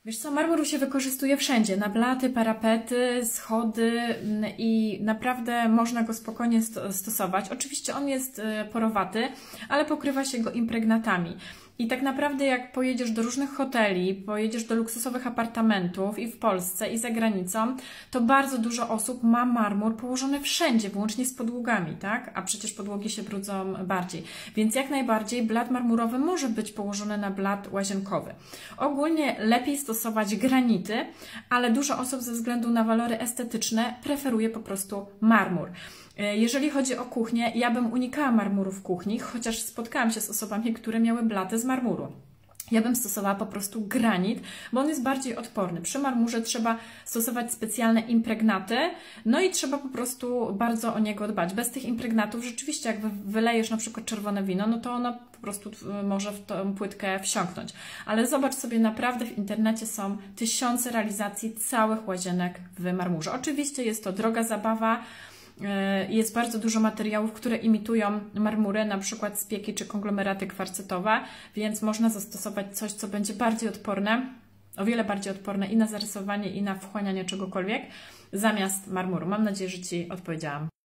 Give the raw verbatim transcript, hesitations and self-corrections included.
Wiesz co, marmur się wykorzystuje wszędzie, na blaty, parapety, schody i naprawdę można go spokojnie stosować. Oczywiście on jest porowaty, ale pokrywa się go impregnatami. I tak naprawdę jak pojedziesz do różnych hoteli, pojedziesz do luksusowych apartamentów i w Polsce i za granicą, to bardzo dużo osób ma marmur położony wszędzie, włącznie z podłogami, tak? A przecież podłogi się brudzą bardziej. Więc jak najbardziej blat marmurowy może być położony na blat łazienkowy. Ogólnie lepiej stosować granity, ale dużo osób ze względu na walory estetyczne preferuje po prostu marmur. Jeżeli chodzi o kuchnię, ja bym unikała marmuru w kuchni, chociaż spotkałam się z osobami, które miały blaty z marmuru. Ja bym stosowała po prostu granit, bo on jest bardziej odporny. Przy marmurze trzeba stosować specjalne impregnaty, no i trzeba po prostu bardzo o niego dbać. Bez tych impregnatów rzeczywiście jak wylejesz na przykład czerwone wino, no to ono po prostu może w tą płytkę wsiąknąć. Ale zobacz sobie, naprawdę w internecie są tysiące realizacji całych łazienek w marmurze. Oczywiście jest to droga zabawa, jest bardzo dużo materiałów, które imitują marmury, na przykład spieki czy konglomeraty kwarcytowe, więc można zastosować coś, co będzie bardziej odporne, o wiele bardziej odporne i na zarysowanie, i na wchłanianie czegokolwiek, zamiast marmuru. Mam nadzieję, że Ci odpowiedziałam.